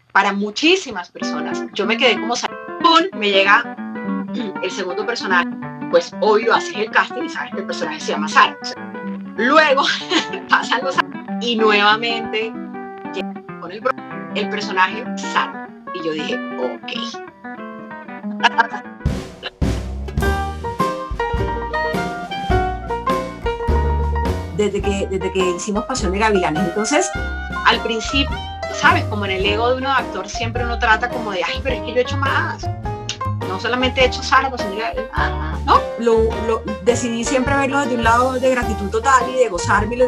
para muchísimas personas. Yo me quedé como, me llega el segundo personaje, pues obvio haces el casting y sabes que el personaje se llama Sara. Luego pasan los años y nuevamente llega con el personaje Sara. Y yo dije, ok. Desde que hicimos Pasión de Gavilanes. Entonces, al principio, ¿sabes? Como en el ego de uno actor siempre uno trata como de, ay, pero es que yo he hecho más. No solamente he hecho Sara, Pasión de Gavilanes, ¿no? Decidí siempre verlo desde un lado de gratitud total y de gozármelo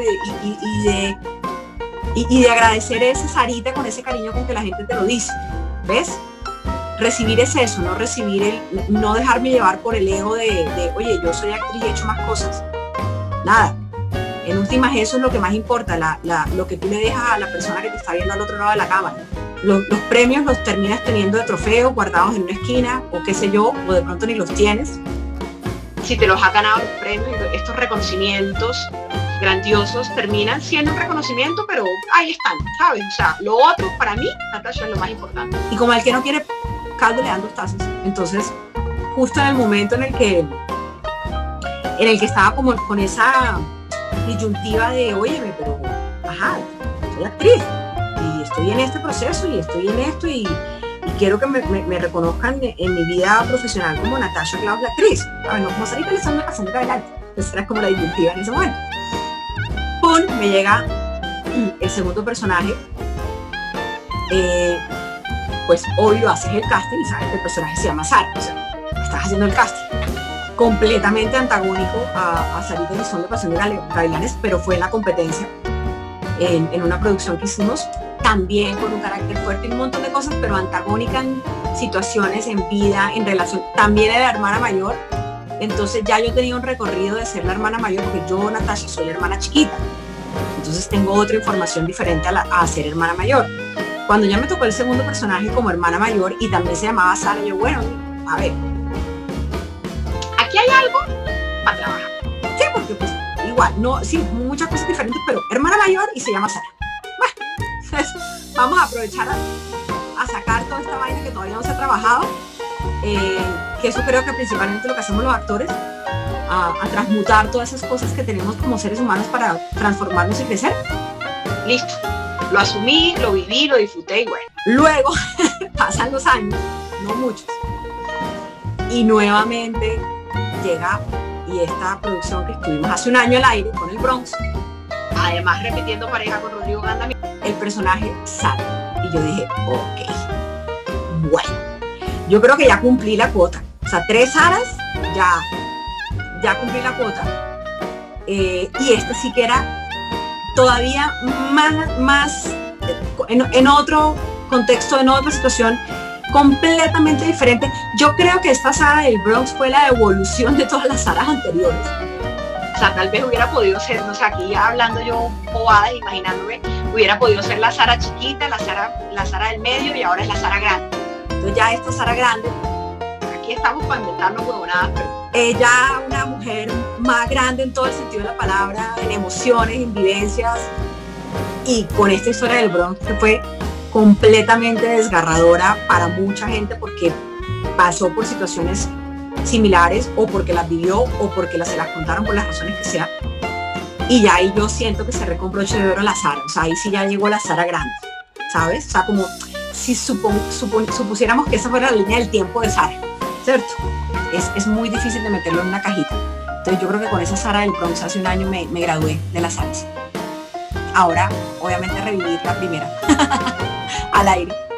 y de agradecer esa Sarita con ese cariño con que la gente te lo dice. ¿Ves? Recibir es eso, no recibir no dejarme llevar por el ego de oye, yo soy actriz y he hecho más cosas. Nada. En últimas, eso es lo que más importa, lo que tú le dejas a la persona que te está viendo al otro lado de la cámara. Los premios los terminas teniendo de trofeo, guardados en una esquina, o qué sé yo, o de pronto ni los tienes. Si te los has ganado los premios, estos reconocimientos grandiosos terminan siendo un reconocimiento, pero ahí están, ¿sabes? O sea, lo otro, para mí, Natasha, es lo más importante. Y como el que no quiere caldo le dan dos tazas. Entonces, justo en el momento en el que estaba como con esa disyuntiva de, óyeme, pero, ajá, soy actriz y estoy en este proceso y estoy en esto y quiero que me reconozcan en mi vida profesional como Natasha Claus, la actriz. A ver, no como Sarita Elizondo pasando adelante. Esa era como la disyuntiva en ese momento. ¡Pum! Me llega el segundo personaje. Pues obvio haces el casting y sabes que el personaje se llama Sara. O sea, estás haciendo el casting. Completamente antagónico a Sarita Elizondo, Pasión de Gavilanes, pero fue en la competencia, en una producción que hicimos, también con un carácter fuerte y un montón de cosas, pero antagónica en situaciones, en vida, en relación. También era la hermana mayor, entonces ya yo tenía un recorrido de ser la hermana mayor, porque yo, Natasha, soy la hermana chiquita, entonces tengo otra información diferente a ser hermana mayor. Cuando ya me tocó el segundo personaje como hermana mayor y también se llamaba Sara, yo, bueno, a ver, aquí hay algo para trabajar. Sí, porque pues igual, no, sí, muchas cosas diferentes, pero hermana mayor y se llama Sara. Bueno, entonces vamos a aprovechar a sacar toda esta vaina que todavía no se ha trabajado, que eso creo que principalmente lo que hacemos los actores, a transmutar todas esas cosas que tenemos como seres humanos para transformarnos y crecer. Listo, lo asumí, lo viví, lo disfruté y bueno. Luego pasan los años, no muchos, y nuevamente llega y esta producción que estuvimos hace un año al aire con el Bronx, además repitiendo pareja con Rodrigo Ganda, el personaje Sara. Y yo dije, ok, bueno, yo creo que ya cumplí la cuota. O sea, 3 Saras, ya cumplí la cuota. Y esta sí que era todavía más en otro contexto, en otra situación, completamente diferente. Yo creo que esta Sara del Bronx fue la evolución de todas las Saras anteriores. O sea, tal vez hubiera podido ser, no sé, aquí ya hablando yo bobada, imaginándome, hubiera podido ser la Sara chiquita, la Sara del medio y ahora es la Sara grande. Entonces ya esta Sara grande, aquí estamos para inventarnos huevonadas, pero ella, una mujer más grande en todo el sentido de la palabra, en emociones, en vivencias, y con esta historia del Bronx que fue completamente desgarradora para mucha gente porque pasó por situaciones similares o porque las vivió o porque se las contaron por las razones que sea, y ya ahí yo siento que cerré con broche de oro la Sara. O sea, ahí sí ya llegó la Sara grande, ¿sabes? O sea, como si supusiéramos que esa fuera la línea del tiempo de Sara, ¿cierto? Es muy difícil de meterlo en una cajita. Entonces yo creo que con esa Sara del Bronx hace un año me gradué de las Saras. Ahora, obviamente, revivir la primera al aire.